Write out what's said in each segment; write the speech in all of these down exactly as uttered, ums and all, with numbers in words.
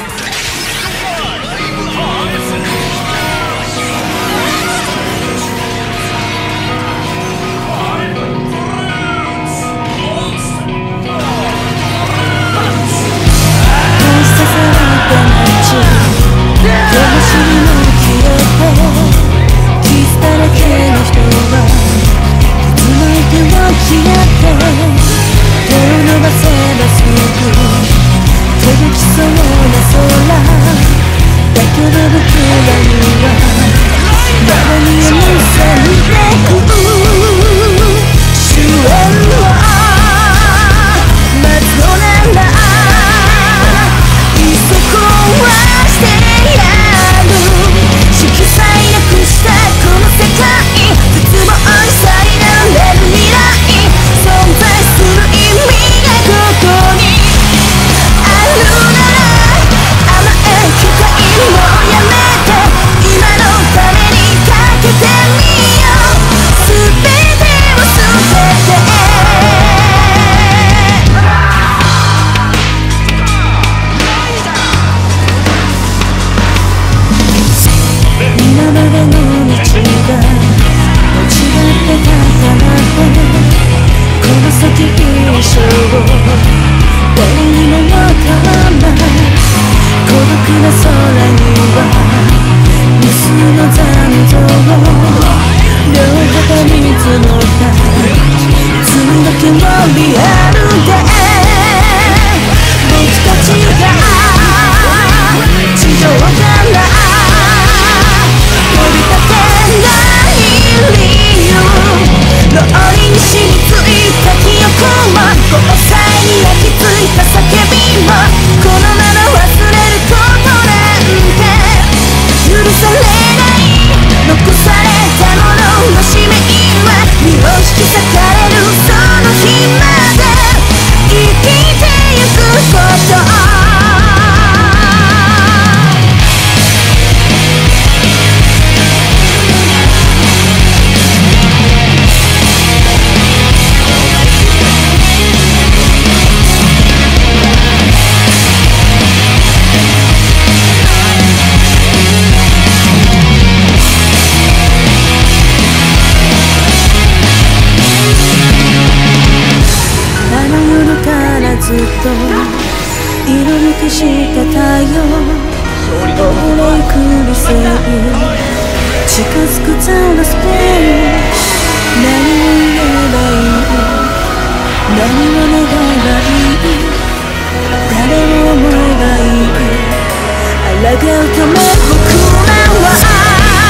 ずっと色抜けした太陽溺れゆく理性近づくザラスペイン何を言えばいい何を願えばいい誰を思えばいい抗うため僕らは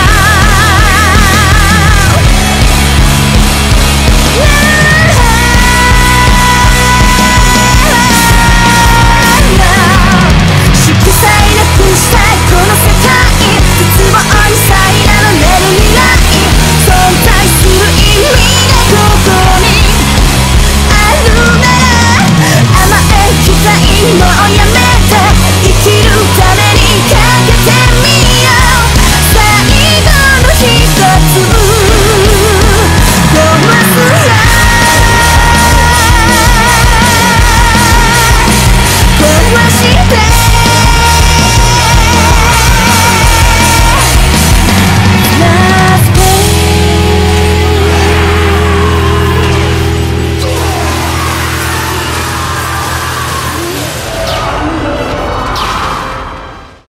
もうやめて生きるためにかけてみよう最後の一つ壊すよ壊して